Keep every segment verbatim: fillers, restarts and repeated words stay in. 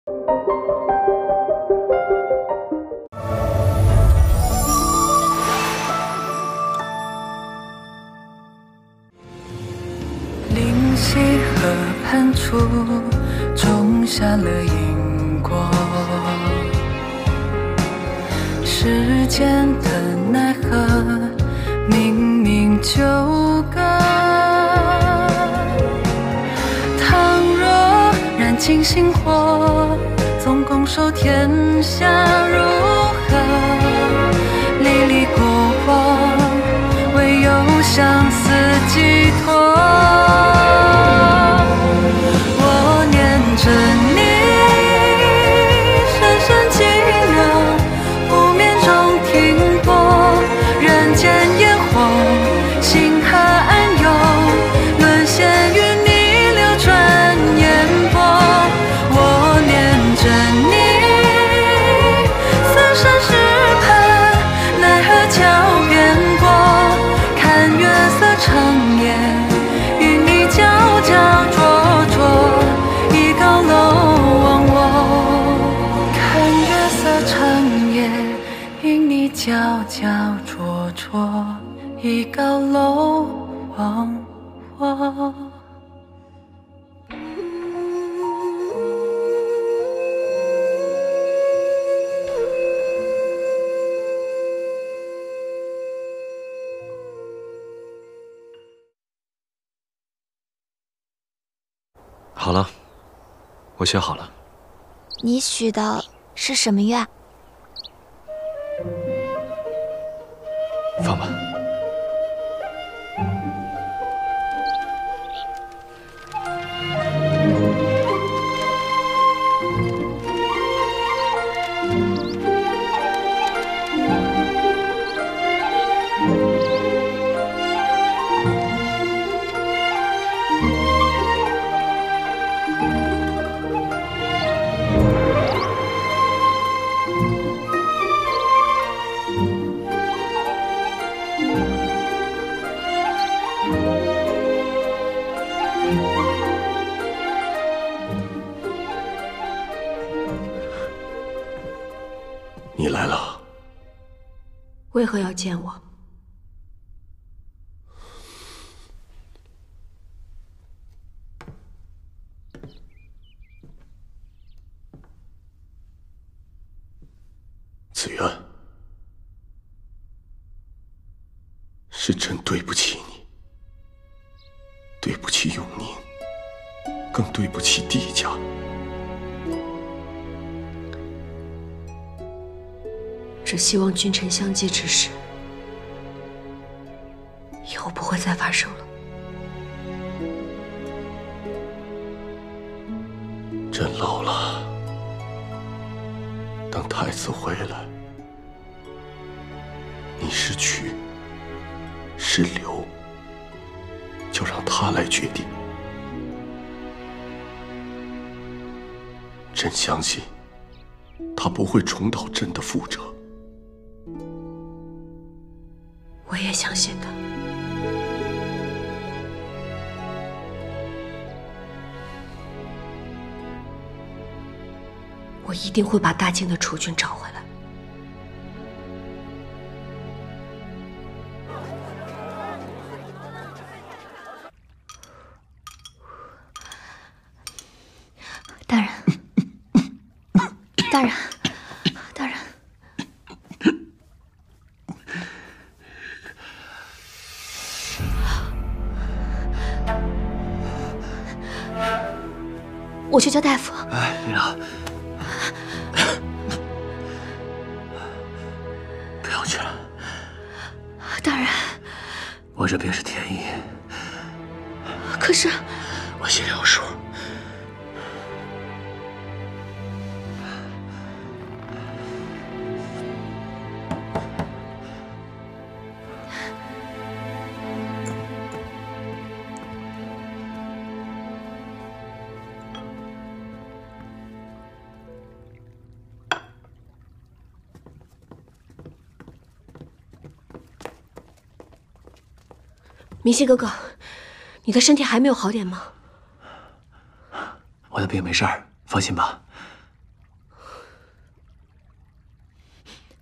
灵溪河畔处种下了因果，世间的奈何明明纠葛。倘若燃尽星火，总拱手天下如何？历历过往，唯有相思寄托。我念着你，深深寂寥，不眠中停泊。人间烟火，星河暗涌，沦陷于你流转烟波。我念着你，三生石畔，奈何桥边过。看月色长夜，与你皎皎灼灼，一高楼忘我。看月色长夜，与你皎皎灼灼，一高楼忘我。 好了，我学好了。 你许的是什么愿？ 放吧。 你来了， 为何要见我？ 子渊，是朕对不起你，对不起永宁，更对不起帝家。 只希望君臣相济之事，以后不会再发生了。 朕老了，等太子回来，你是娶是留，就让他来决定。朕相信，他不会重蹈朕的覆辙。 我也相信他。我一定会把大晋的储君找回来。 大人，大人，大人。我去叫大夫。 哎，领导，不用去了。 大人， 我这病是天意。 可是我心里有数。 明熙哥哥，你的身体还没有好点吗？ 我的病没事儿，放心吧。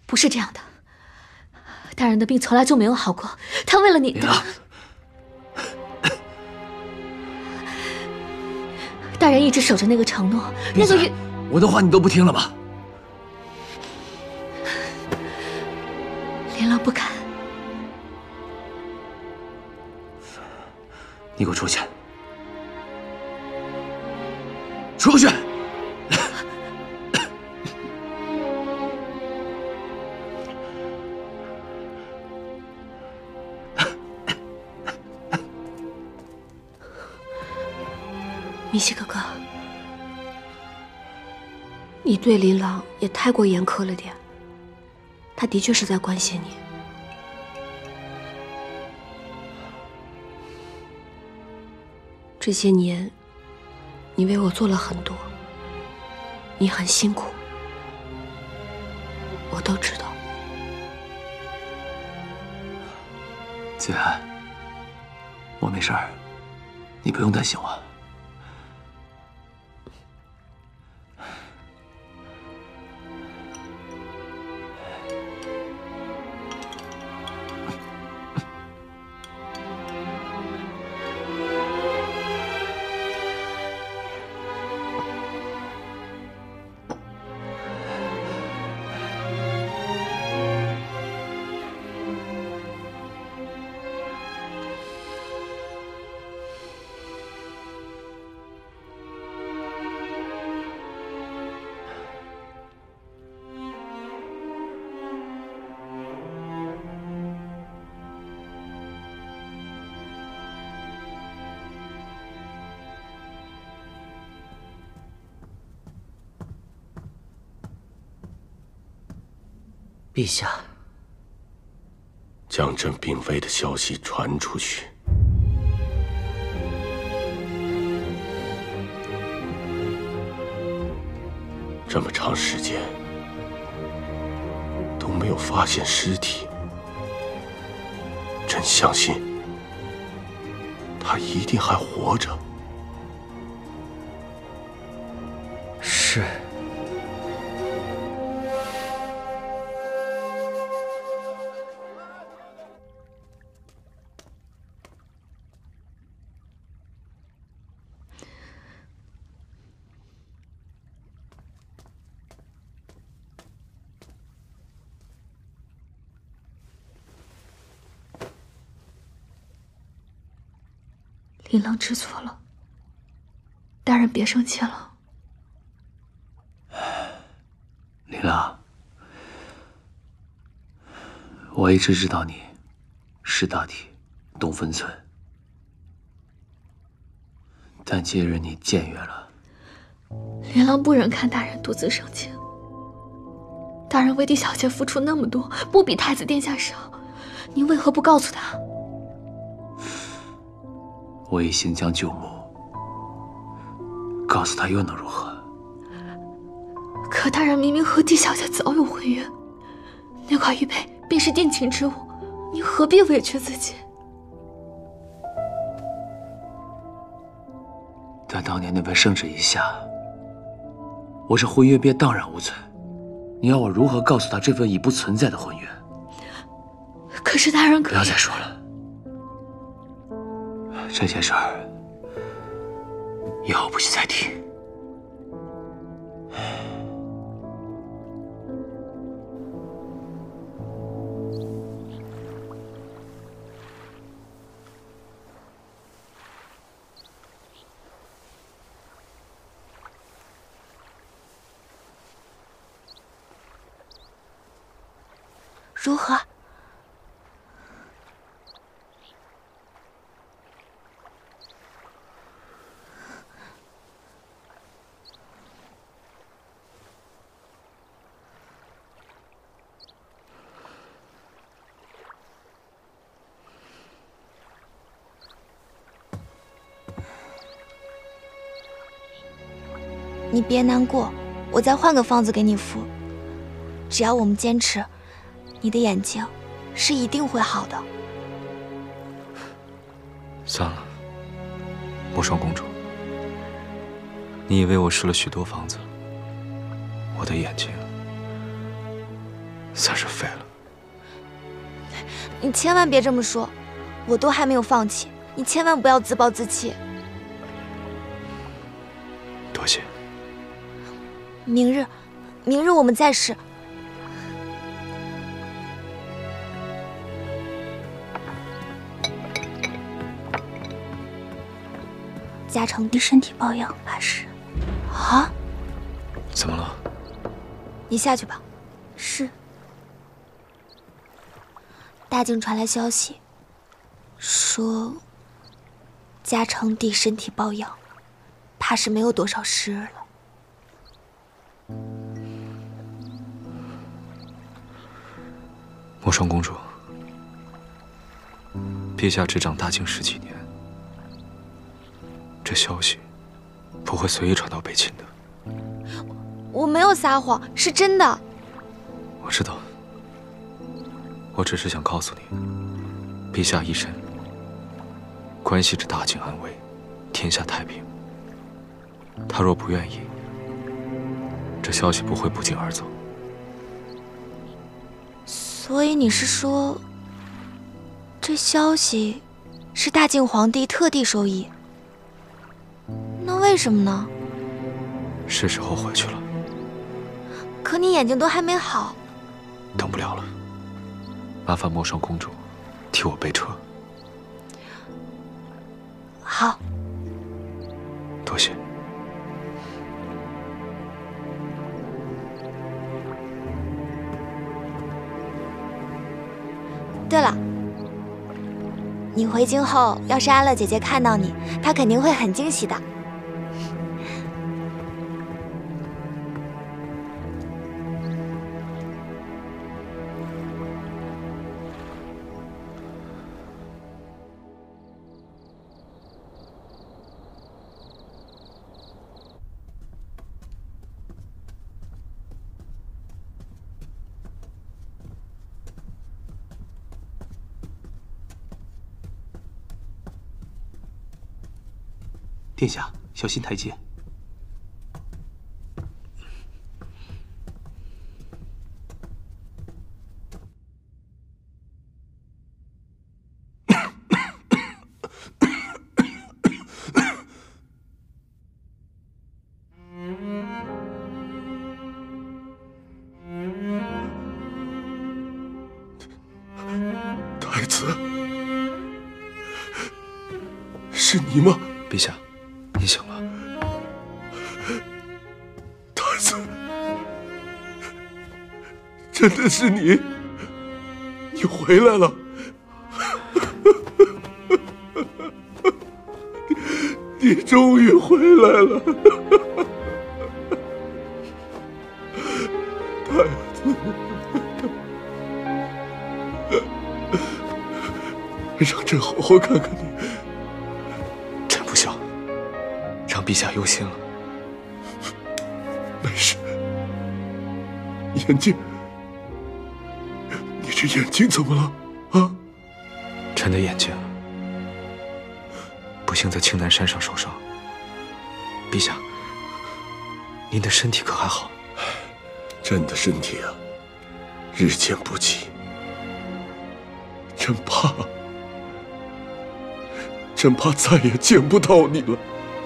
不是这样的，大人的病从来就没有好过。他为了你， 林浪， 大人一直守着那个承诺，那个约。 我的话你都不听了吗？ 连浪不敢。 你给我出去！出去！ 明熙哥哥，你对琳琅也太过严苛了点。他的确是在关心你。这些年，你为我做了很多，你很辛苦，我都知道。 子涵，我没事儿，你不用担心我。 陛下， 江镇病危的消息传出去，这么长时间都没有发现尸体，朕相信他一定还活着。 是。 琳琅知错了，大人别生气了。 琳琅，我一直知道你识大体，懂分寸，但今日你僭越了。 琳琅不忍看大人独自生情，大人为帝小姐付出那么多，不比太子殿下少，您为何不告诉他？ 我已行将就木，告诉他又能如何？ 可大人明明和帝小姐早有婚约，那块玉佩便是定情之物，您何必委屈自己？ 但当年那位圣旨一下，我这婚约便荡然无存。你要我如何告诉他这份已不存在的婚约？ 可是大人可以…… 不要再说了。这件事儿以后不许再提。 如何？ 你别难过，我再换个方子给你敷。只要我们坚持，你的眼睛是一定会好的。 算了，陌霜公主，你也为我试了许多方子，我的眼睛算是废了。 你千万别这么说，我都还没有放弃，你千万不要自暴自弃。 多谢。 明日，明日我们再试。嘉诚的身体抱恙，怕是。啊？ 怎么了？ 你下去吧。是。大境传来消息，说嘉诚帝身体抱恙，怕是没有多少时日了。 莫霜公主，陛下执掌大境十几年，这消息不会随意传到北秦的。 我没有撒谎，是真的。 我知道，我只是想告诉你，陛下一生关系着大境安危，天下太平。他若不愿意，这消息不会不胫而走。 所以你是说，这消息是大靖皇帝特地授意？那为什么呢？ 是时候回去了。 可你眼睛都还没好。 等不了了，麻烦莫霜公主替我备车。 好， 多谢。 对了，你回京后，要是安乐姐姐看到你，她肯定会很惊喜的。 殿下，小心台阶。 太子，是你吗？ 陛下。你醒了， 太子，真的是你，你回来了，你终于回来了，太子，让朕好好看看你。 朕不孝。让陛下忧心了。 没事。眼睛，你这眼睛怎么了？啊？ 臣的眼睛不幸在青南山上受伤。陛下，您的身体可还好？ 朕的身体啊，日渐不济。朕怕，朕怕再也见不到你了。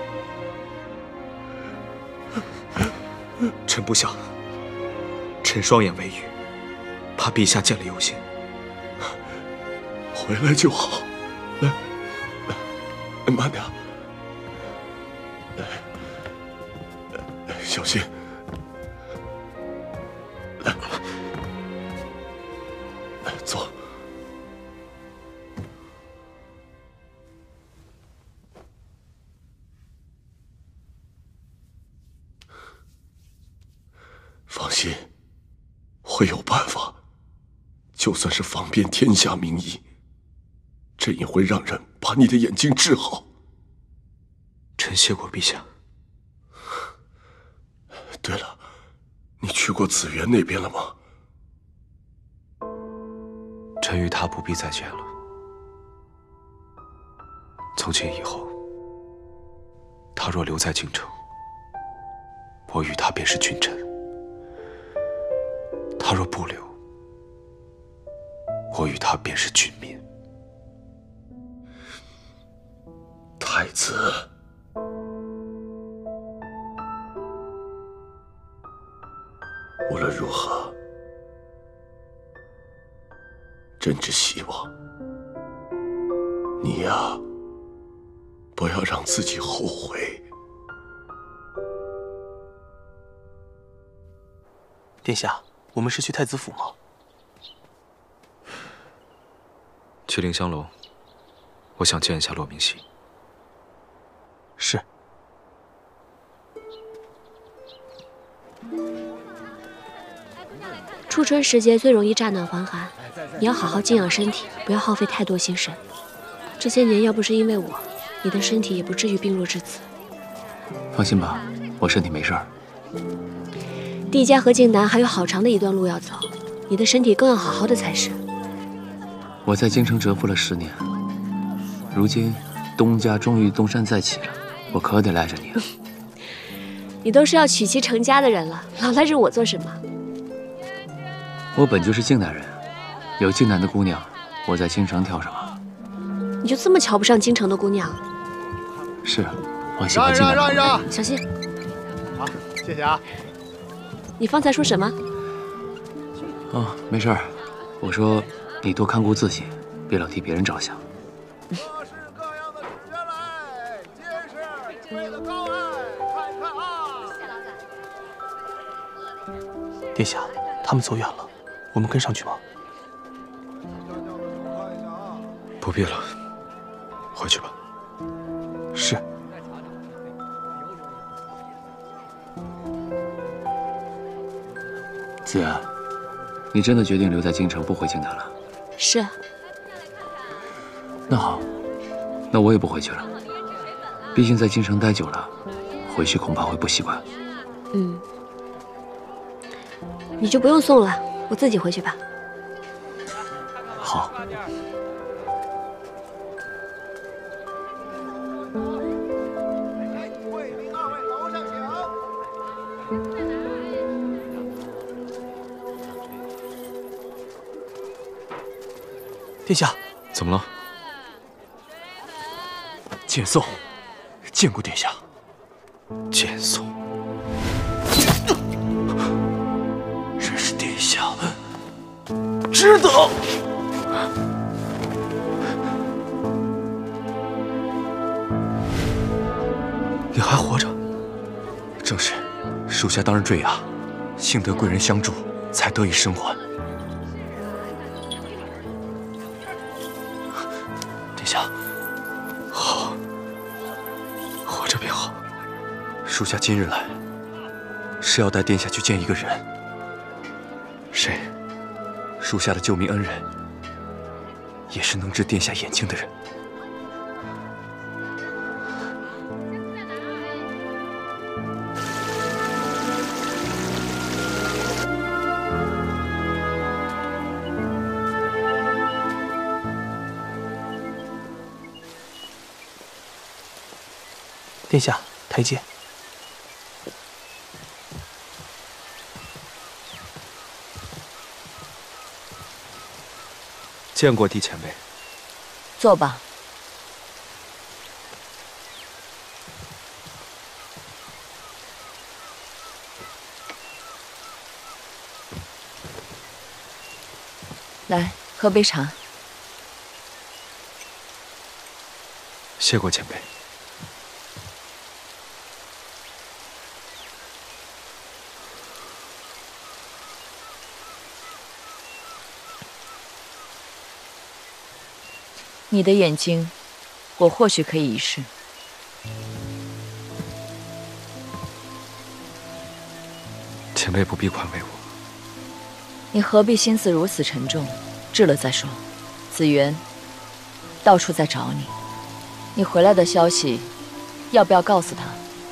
臣不孝，臣双眼为愚，怕陛下见了忧心。 回来就好，来，来，慢点，来，小心，来，来，坐。放心，会有办法。就算是访遍天下名医，朕也会让人把你的眼睛治好。 臣谢过陛下。 对了，你去过紫园那边了吗？ 臣与他不必再见了。从今以后，他若留在京城，我与他便是君臣；他若不留， 我与他便是君民。 太子，无论如何，朕只希望你呀，不要让自己后悔。 殿下，我们是去太子府吗？ 去凌香楼，我想见一下洛明熙。 是。 初春时节最容易乍暖还寒，你要好好静养身体，不要耗费太多心神。这些年要不是因为我，你的身体也不至于病弱至此。 放心吧，我身体没事儿。 帝家和靖南还有好长的一段路要走，你的身体更要好好的才是。 我在京城蛰伏了十年，如今东家终于东山再起了，我可得赖着你了。 你都是要娶妻成家的人了，老赖着我做什么？ 我本就是靖南人，有靖南的姑娘，我在京城挑什么？ 你就这么瞧不上京城的姑娘？ 是，我喜欢靖南的姑娘。 让一让， 小心！ 好，谢谢啊。 你方才说什么？ 哦，没事儿。我说你多看顾自己，别老替别人着想。 各式各样的纸鸢来，皆是诸位的高爱，看看啊！ 殿下，他们走远了，我们跟上去吗？ 不必了，回去吧。 是。 子安，你真的决定留在京城不回靖南了？ 是。 那好，那我也不回去了。毕竟在京城待久了，回去恐怕会不习惯。 嗯，你就不用送了，我自己回去吧。 好。 贵宾二位楼上请。 殿下， 怎么了？ 见送，见过殿下。 见送。 真是殿下值得。 你还活着？正是，属下当日坠崖，幸得贵人相助，才得以生还。 殿下， 好，活着便好。属下今日来，是要带殿下去见一个人。谁？属下的救命恩人，也是能治殿下眼睛的人。 殿下，台阶。 见过帝前辈。 坐吧。来，喝杯茶。 谢过前辈。 你的眼睛，我或许可以一试。 前辈不必宽慰我。 你何必心思如此沉重？治了再说。紫园到处在找你，你回来的消息，要不要告诉他？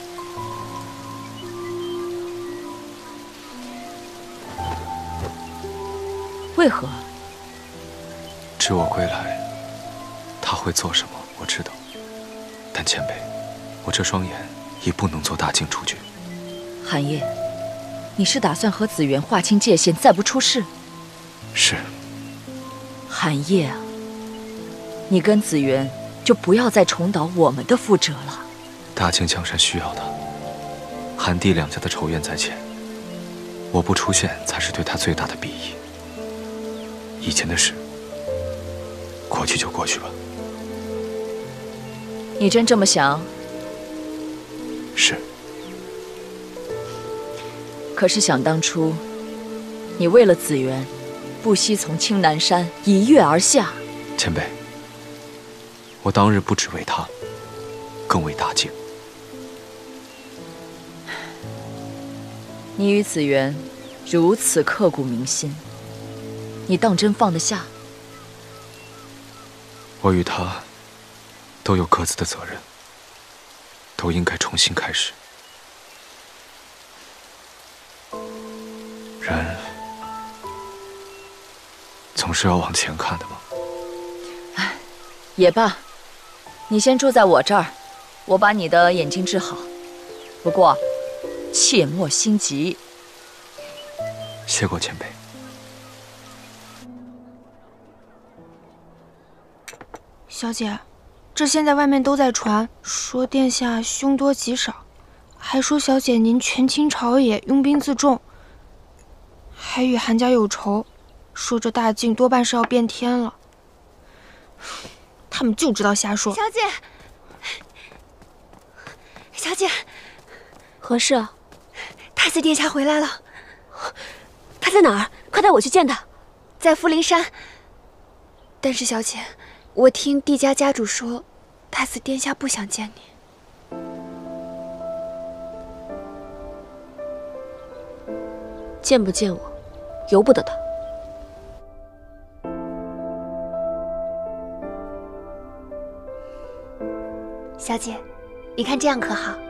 为何？ 知我归来，他会做什么？我知道。但前辈，我这双眼已不能做大惊出局。 寒夜，你是打算和紫园划清界限，再不出事？ 是。 寒夜啊，你跟紫渊就不要再重蹈我们的覆辙了。 大清江山需要他，韩帝两家的仇怨在前，我不出现才是对他最大的裨益。以前的事，过去就过去吧。 你真这么想？ 是。 可是想当初，你为了紫渊，不惜从青南山一跃而下。 前辈，我当日不只为他，更为大境。 你与紫渊如此刻骨铭心，你当真放得下？ 我与他都有各自的责任，都应该重新开始。人总是要往前看的嘛。 唉，也罢，你先住在我这儿，我把你的眼睛治好。不过，切莫心急。 谢过前辈。 小姐，这现在外面都在传说殿下凶多吉少，还说小姐您权倾朝野，拥兵自重，还与韩家有仇，说这大境多半是要变天了。他们就知道瞎说。 小姐，小姐，何事？太子殿下回来了。他在哪儿？快带我去见他。在福陵山。但是小姐，我听帝家家主说，太子殿下不想见你。见不见我，由不得他。小姐，你看这样可好？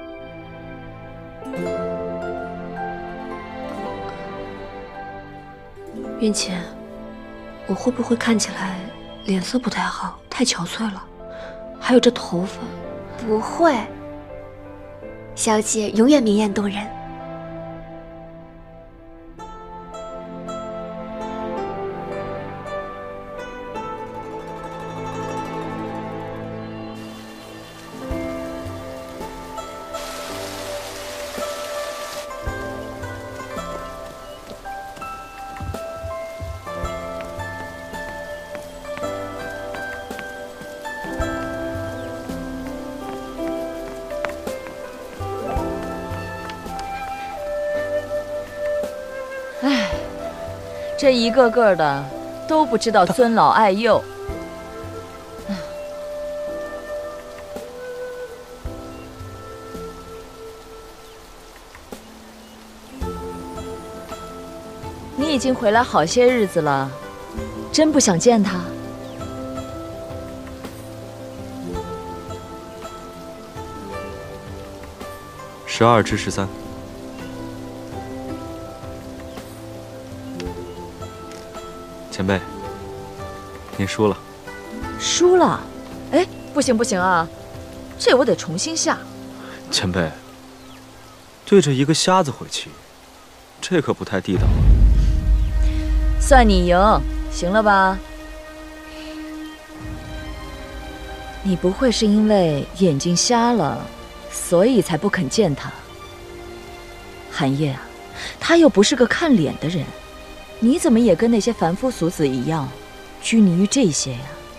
云浅，我会不会看起来脸色不太好，太憔悴了？还有这头发。不会，小姐永远明艳动人。 这一个个的都不知道尊老爱幼。你已经回来好些日子了，真不想见他？ 十二至十三。前辈，您输了。 输了？哎，不行不行啊，这我得重新下。 前辈，对着一个瞎子回气，这可不太地道啊。 算你赢，行了吧？你不会是因为眼睛瞎了，所以才不肯见他？寒夜啊，他又不是个看脸的人。你怎么也跟那些凡夫俗子一样，拘泥于这些呀？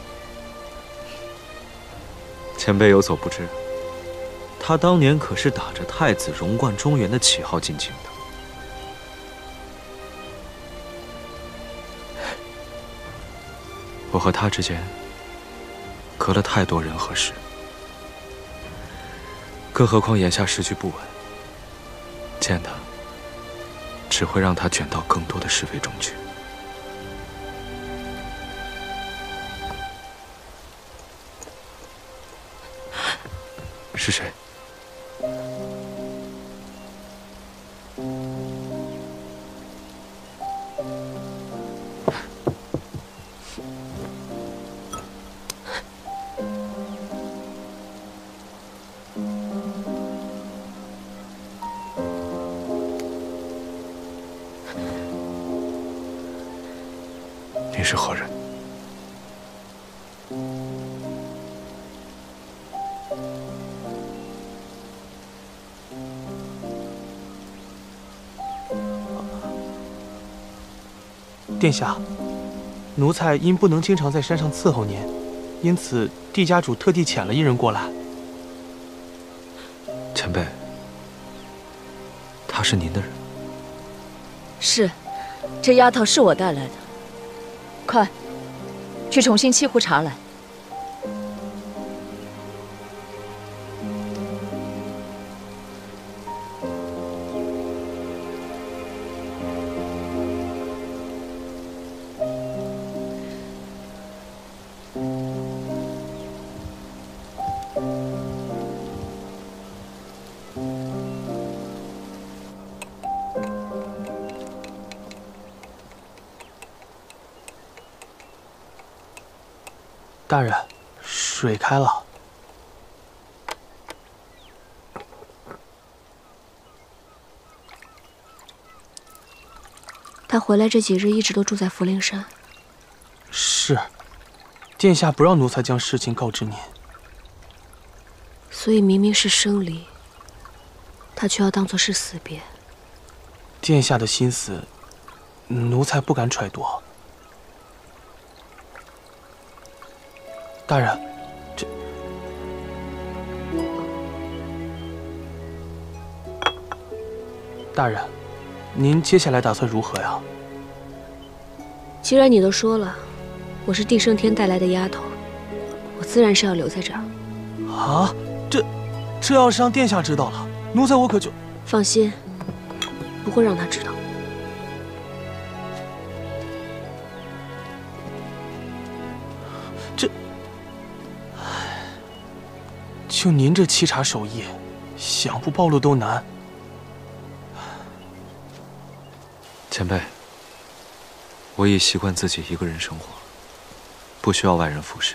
前辈有所不知，他当年可是打着太子荣冠中原的旗号进京的。我和他之间隔了太多人和事，更何况眼下时局不稳，见他只会让他卷到更多的是非中去。是谁？你是何人？ 殿下，奴才因不能经常在山上伺候您，因此帝家主特地遣了一人过来。 前辈，他是您的人？ 是，这丫头是我带来的。快，去重新沏壶茶来。 大人，水开了。 他回来这几日一直都住在福陵山。 是，殿下不让奴才将事情告知您。 所以明明是生离，他却要当作是死别。 殿下的心思，奴才不敢揣度。大人，这大人，您接下来打算如何呀？ 既然你都说了，我是地生天带来的丫头，我自然是要留在这儿。 啊，这这要是让殿下知道了，奴才我可就…… 放心，不会让他知道。 就您这沏茶手艺，想不暴露都难。 前辈，我已习惯自己一个人生活，不需要外人服侍。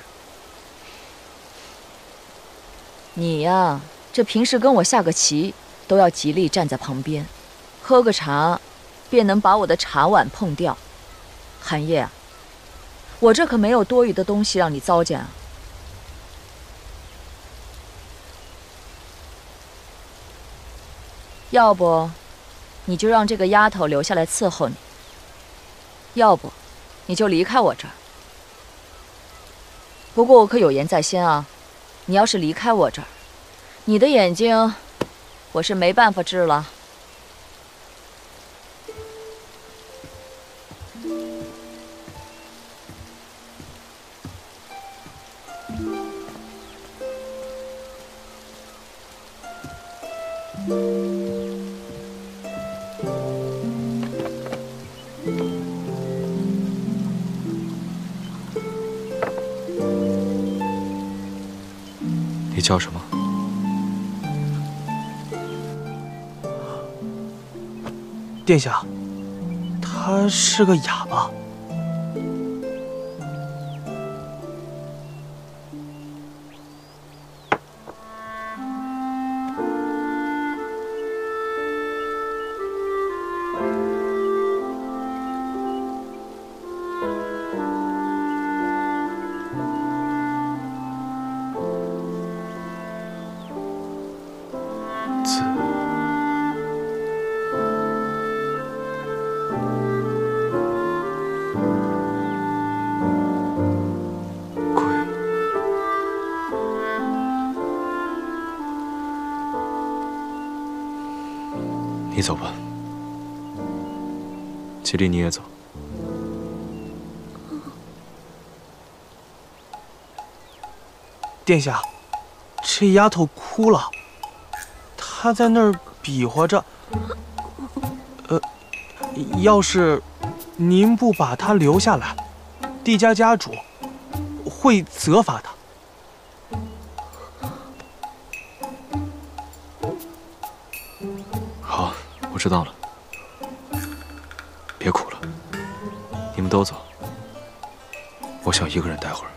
你呀，这平时跟我下个棋，都要极力站在旁边，喝个茶，便能把我的茶碗碰掉。寒夜啊，我这可没有多余的东西让你糟践啊。要不，你就让这个丫头留下来伺候你；要不，你就离开我这儿。不过我可有言在先啊，你要是离开我这儿，你的眼睛，我是没办法治了。 你叫什么？ 殿下，他是个哑巴。 你走吧，麒麟你也走。 殿下，这丫头哭了，她在那儿比划着。呃，要是您不把她留下来，帝家家主会责罚她。 好，我知道了。别哭了，你们都走，我想一个人待会儿。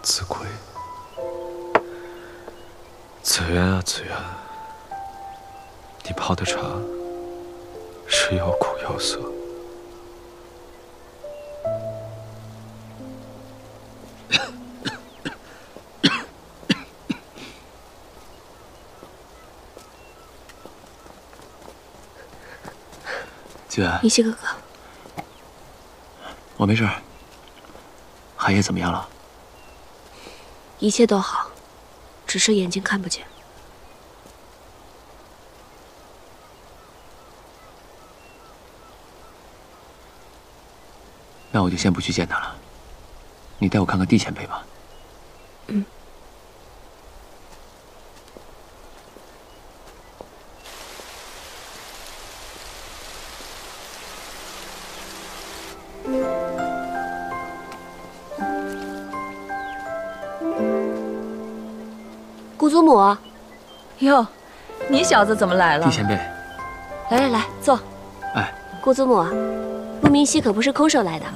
自亏。子渊啊子渊，你泡的茶是又苦又涩。 子渊， 明熙哥哥， 我没事。寒夜怎么样了？ 一切都好，只是眼睛看不见。 那我就先不去见他了。你带我看看地前辈吧。 嗯。姑祖母， 哟，你小子怎么来了？ 地前辈， 来来来，坐。 哎， 姑祖母，陆明熙可不是空手来的。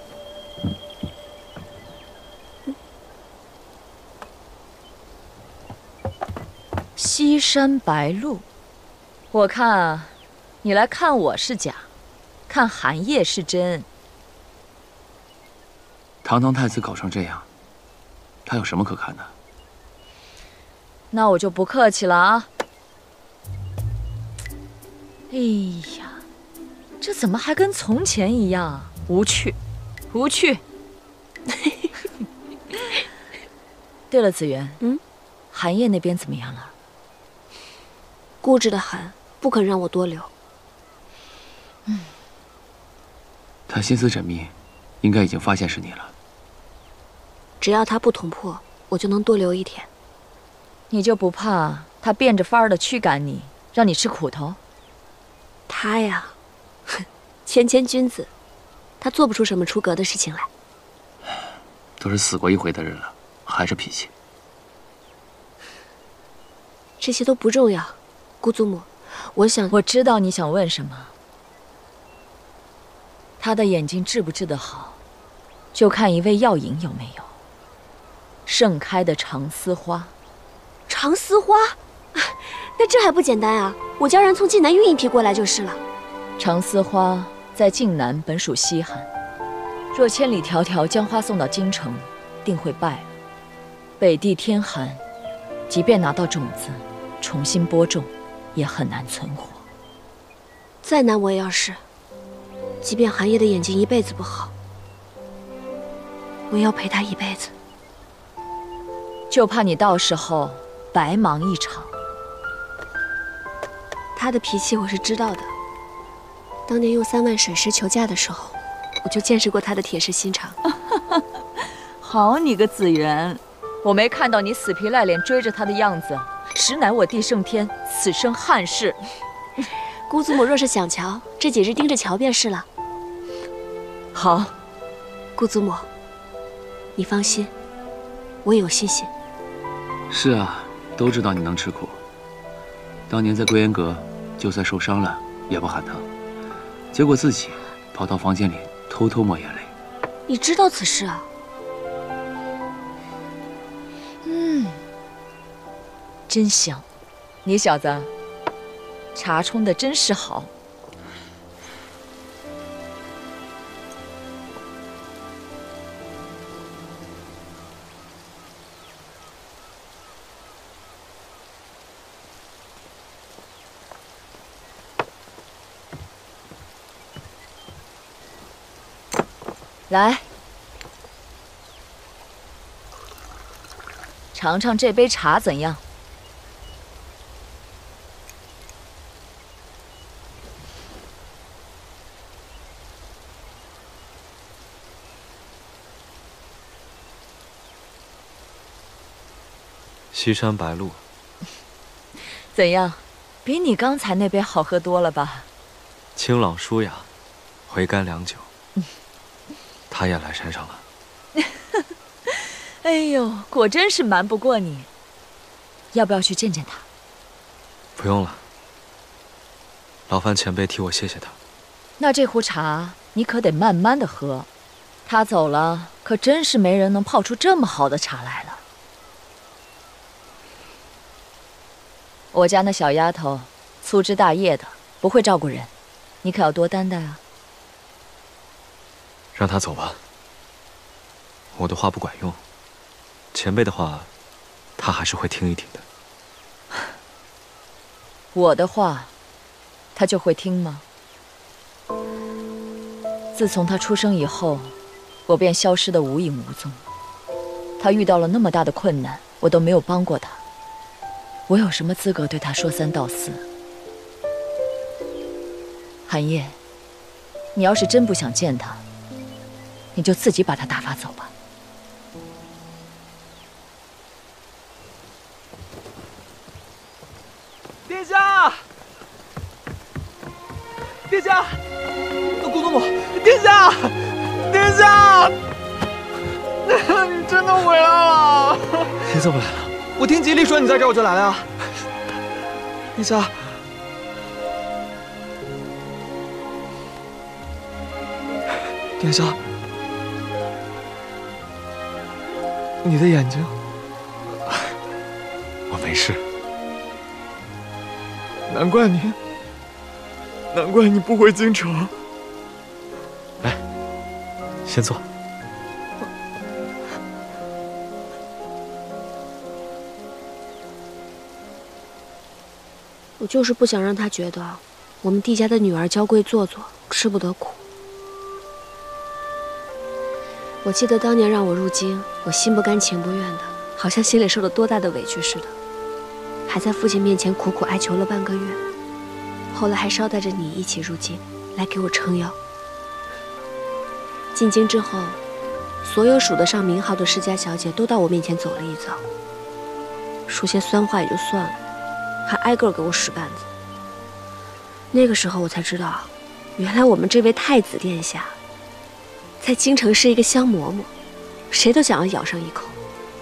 西山白鹿，我看啊，你来看我是假，看寒夜是真。 堂堂太子搞成这样，他有什么可看的？ 那我就不客气了啊！哎呀，这怎么还跟从前一样无趣，无趣！对了，子渊， 嗯， 寒夜那边怎么样了？ 固执的很，不肯让我多留。 嗯， 他心思缜密，应该已经发现是你了。 只要他不捅破，我就能多留一天。 你就不怕他变着法儿的驱赶你，让你吃苦头？ 他呀，谦谦君子，他做不出什么出格的事情来。 都是死过一回的人了，还是脾气。 这些都不重要，姑祖母，我想…… 我知道你想问什么。他的眼睛治不治得好，就看一味药引有没有。盛开的长丝花。 长丝花，那这还不简单啊！我叫人从晋南运一批过来就是了。 长丝花在晋南本属稀罕，若千里迢迢将花送到京城，定会败了。北地天寒，即便拿到种子，重新播种，也很难存活。 再难我也要试，即便寒夜的眼睛一辈子不好，我也要陪他一辈子。 就怕你到时候白忙一场。 他的脾气我是知道的，当年用三万水石求嫁的时候，我就见识过他的铁石心肠。 好你个子元，我没看到你死皮赖脸追着他的样子，实乃我弟胜天此生憾事。 姑祖母若是想瞧，这几日盯着瞧便是了。 好， 姑祖母，你放心，我有信心。 是啊，都知道你能吃苦。当年在归元阁，就算受伤了也不喊疼，结果自己跑到房间里偷偷抹眼泪。 你知道此事啊？ 嗯，真香，你小子茶冲的真是好。来，尝尝这杯茶怎样？ 西山白鹿， 怎样？比你刚才那杯好喝多了吧？ 清朗舒雅，回甘良久。他也来山上了。 哎呦，果真是瞒不过你。要不要去见见他？ 不用了，劳烦前辈替我谢谢他。 那这壶茶你可得慢慢的喝，他走了， 可真是没人能泡出这么好的茶来了。我家那小丫头粗枝大叶的，不会照顾人，你可要多担待啊。 让她走吧，我的话不管用，前辈的话，她还是会听一听的。 我的话，她就会听吗？自从她出生以后，我便消失得无影无踪。她遇到了那么大的困难，我都没有帮过她，我有什么资格对她说三道四？寒夜，你要是真不想见她，你就自己把她打发走吧。 殿下，殿下，公祖母，殿下，殿下，你真的回来了？ 你怎么来了？ 我听吉利说你在这儿，我就来了呀。殿下，殿下，你的眼睛， 我没事。 难怪你，难怪你不回京城。 来，先坐。 我就是不想让他觉得我们帝家的女儿娇贵做作，吃不得苦。我记得当年让我入京，我心不甘情不愿的，好像心里受了多大的委屈似的，还在父亲面前苦苦哀求了半个月。后来还捎带着你一起入京，来给我撑腰。进京之后，所有数得上名号的世家小姐都到我面前走了一遭，说些酸话也就算了，还挨个给我使绊子。那个时候我才知道，原来我们这位太子殿下在京城是一个香嬷嬷，谁都想要咬上一口。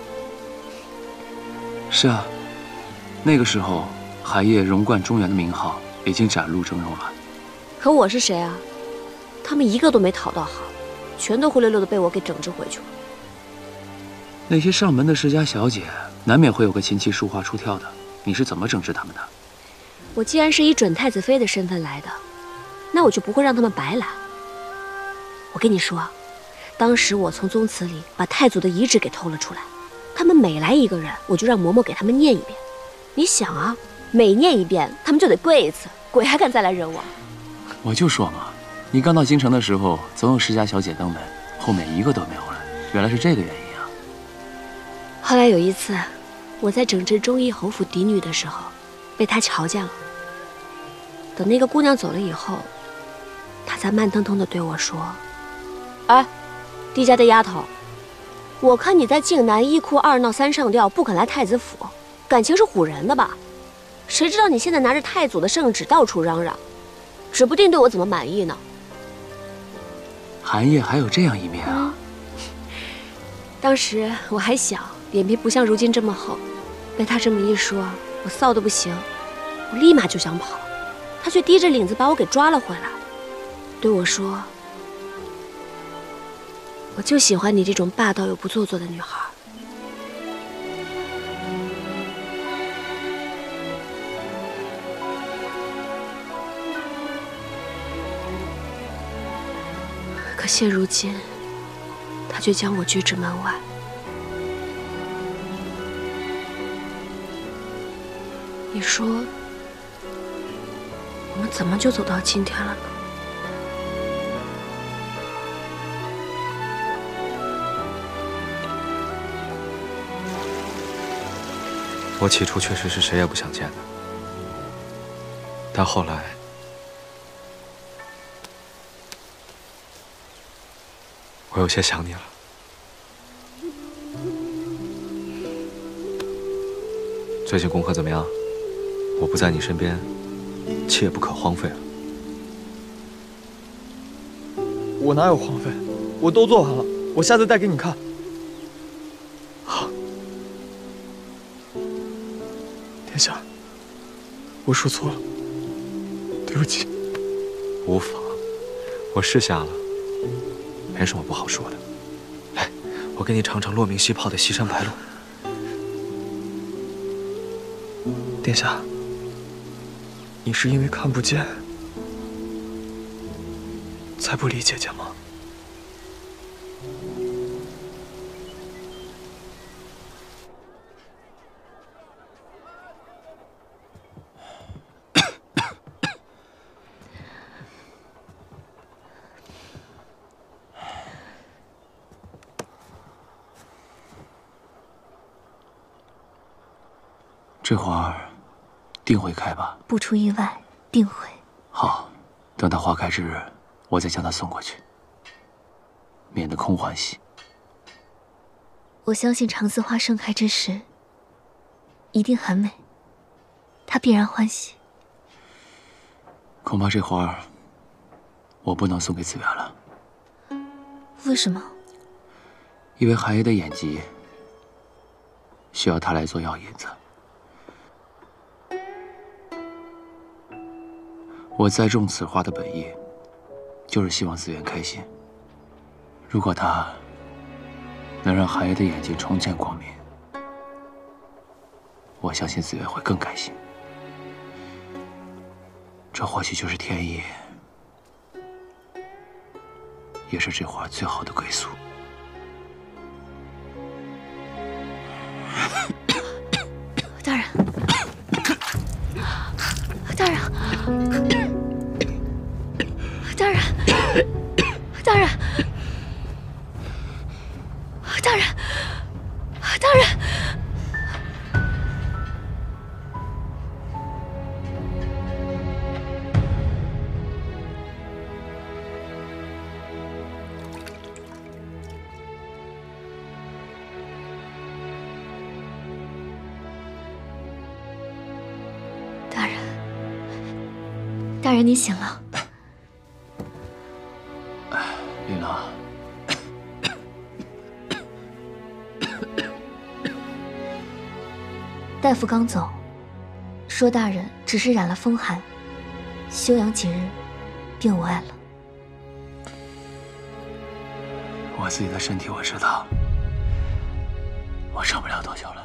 是啊，那个时候寒夜荣冠中原的名号已经崭露峥嵘了。 可我是谁啊？他们一个都没讨到好，全都灰溜溜的被我给整治回去了。 那些上门的世家小姐，难免会有个琴棋书画出挑的，你是怎么整治他们的？ 我既然是以准太子妃的身份来的，那我就不会让他们白来。我跟你说，当时我从宗祠里把太祖的遗旨给偷了出来，他们每来一个人，我就让嬷嬷给他们念一遍。你想啊，每念一遍，他们就得跪一次，鬼还敢再来惹我？ 我就说嘛，你刚到京城的时候，总有世家小姐登门，后面一个都没有了，原来是这个原因啊。 后来有一次，我在整治忠义侯府嫡女的时候，被他瞧见了。等那个姑娘走了以后，他才慢腾腾地对我说：“哎，帝家的丫头，我看你在靖南一哭二闹三上吊，不肯来太子府，感情是唬人的吧？谁知道你现在拿着太祖的圣旨到处嚷嚷，指不定对我怎么满意呢。” 寒夜还有这样一面啊！ 嗯、当时我还小，脸皮不像如今这么厚，被他这么一说，我臊得不行，我立马就想跑，他却低着领子把我给抓了回来，对我说：“我就喜欢你这种霸道又不做作的女孩。”可现如今，他却将我拒之门外。你说，我们怎么就走到今天了呢？ 我起初确实是谁也不想见的，但后来，我有些想你了。最近功课怎么样？我不在你身边，切不可荒废了。 我哪有荒废？我都做完了，我下次带给你看。 好。 殿下，我说错了，对不起。 无妨，我是瞎了，没什么不好说的。来。 我给你尝尝洛明熙泡的西山白露。 殿下，你是因为看不见，才不理姐姐吗？ 这花儿定会开吧？ 不出意外，定会。 好，等它花开之日，我再将它送过去，免得空欢喜。 我相信长丝花盛开之时，一定很美，他必然欢喜。 恐怕这花儿我不能送给紫园了。 为什么？ 因为寒夜的眼疾需要它来做药引子。我栽种此花的本意，就是希望紫园开心。如果它能让寒夜的眼睛重见光明，我相信紫园会更开心。这或许就是天意，也是这花最好的归宿。 大人，大人，大人，大人，大人，大人。大人，你醒了。 琳琅， 大夫刚走，说大人只是染了风寒，休养几日，便无碍了。 我自己的身体我知道，我撑不了多久了。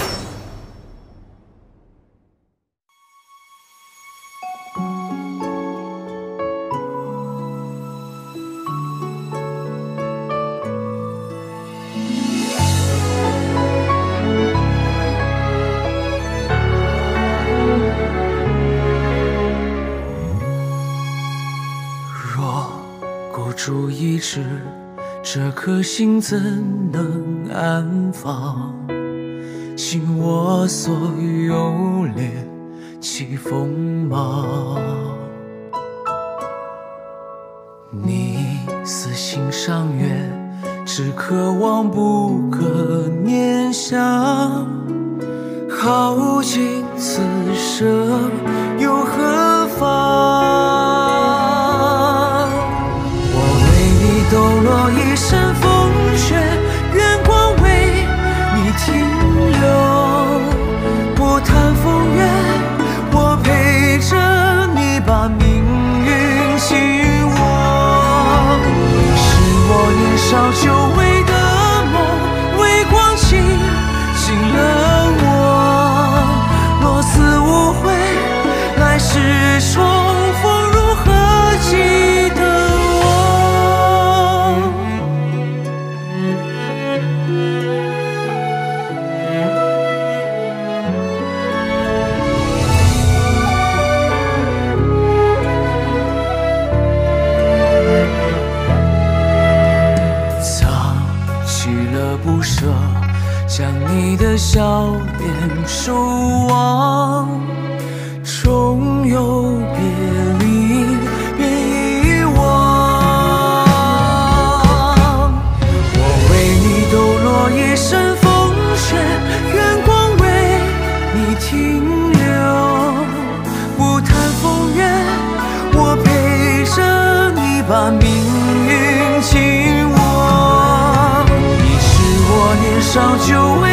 主一掷，这颗心怎能安放？倾我所有，猎起锋芒。你似心上月，只渴望不可念想。耗尽此生，又何妨？抖落一身风雪，愿光为你停留。不谈风月，我陪着你把命运紧握。你是我年少久违的梦，微光倾醒了我。若此无悔，来世重逢如何记得？不舍，将你的笑脸守望，终有别离，别遗忘。我为你抖落一身风雪，愿光为你停留。不谈风月，我陪着你把命运紧握。年少久违